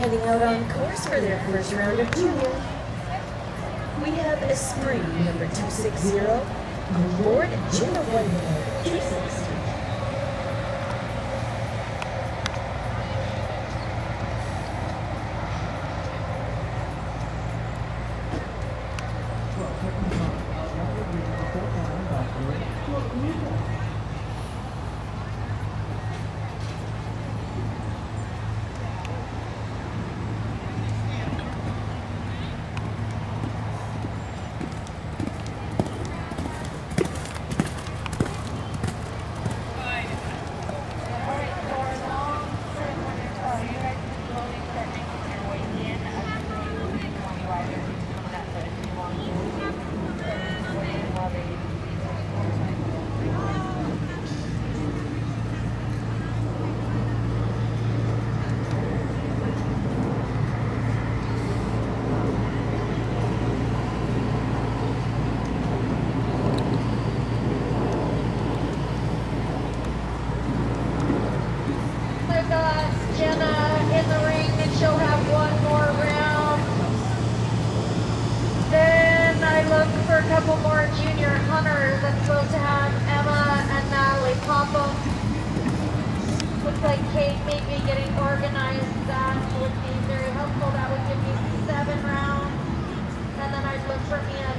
Heading out on course for their first round of junior. We have Esprit, number 260, aboard Jenna 360. Jenna in the ring, and she'll have one more round. Then I look for a couple more junior hunters. I'm supposed to have Emma and Natalie Popham. Looks like Kate may be getting organized. That would be very helpful. That would give me 7 rounds. And then I'd look for Mia